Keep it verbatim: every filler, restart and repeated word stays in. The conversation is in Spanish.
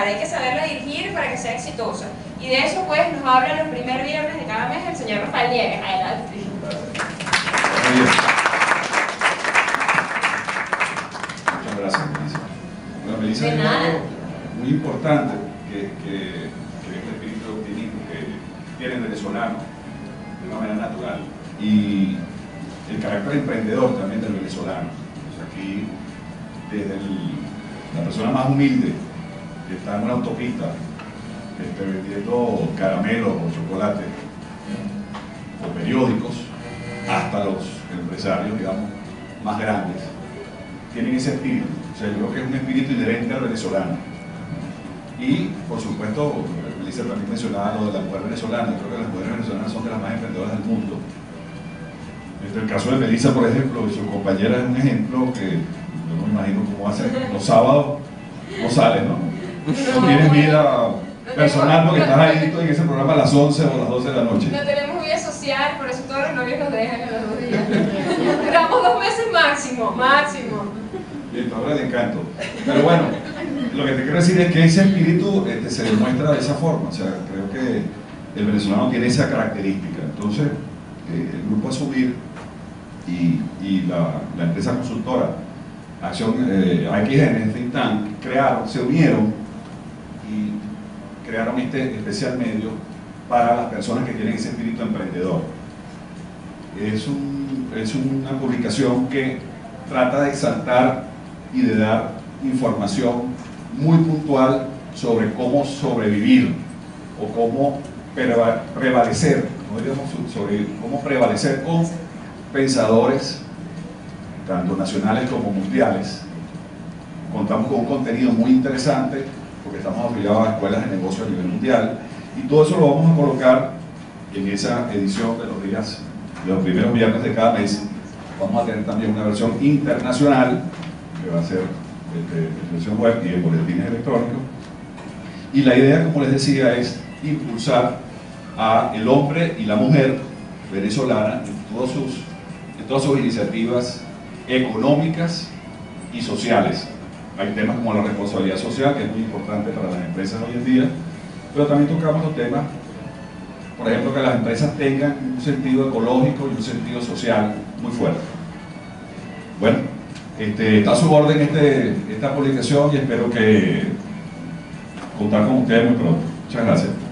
comunidad, hay que saberla dirigir para que sea exitosa. Y de eso pues nos habla los primeros viernes de cada mes el señor Rafael Diegues. Adelante. Muchas gracias, Melissa. Bueno, Melissa es algo muy importante que, que, que este espíritu optimista que tiene el venezolano de una manera natural y el carácter emprendedor también del venezolano. O sea, aquí, desde el, la persona más humilde que está en una autopista este, vendiendo caramelos o chocolate o periódicos, hasta los empresarios, digamos, más grandes, tienen ese espíritu. O sea, yo creo que es un espíritu inherente al venezolano. Y, por supuesto, Melissa también mencionaba lo de la mujer venezolana. Yo creo que las mujeres venezolanas son de las más emprendedoras del mundo. En el caso de Melissa, por ejemplo, y su compañera es un ejemplo que yo no me imagino cómo hace. Los sábados no sales, ¿no? No tienes vida personal porque estás ahí en ese programa a las once o a las doce de la noche. No tenemos vida social, por eso todos los novios nos dejan a los dos días. Duramos dos meses máximo, máximo. Listo, ahora de encanto. Pero bueno, lo que te quiero decir es que ese espíritu este, se demuestra de esa forma. O sea, creo que el venezolano tiene esa característica. Entonces, eh, el grupo Asumir y, y la, la empresa consultora Acción eh, A X N, Think Tank, crearon, se unieron y crearon este especial medio para las personas que tienen ese espíritu emprendedor. Es, un, es una publicación que trata de exaltar y de dar información muy puntual sobre cómo sobrevivir o cómo prevalecer, no diríamos sobre cómo prevalecer con pensadores tanto nacionales como mundiales. Contamos con un contenido muy interesante porque estamos afiliados a escuelas de negocio a nivel mundial y todo eso lo vamos a colocar en esa edición de los días, de los primeros viernes de cada mes. Vamos a tener también una versión internacional que va a ser de versión web y de boletines electrónicos. Y la idea, como les decía, es impulsar a el hombre y la mujer venezolana en, todos sus, en todas sus iniciativas económicas y sociales. Hay temas como la responsabilidad social, que es muy importante para las empresas hoy en día, pero también tocamos los temas, por ejemplo, que las empresas tengan un sentido ecológico y un sentido social muy fuerte. Bueno, este, está a su orden este, esta publicación y espero que contar con ustedes muy pronto. Muchas gracias.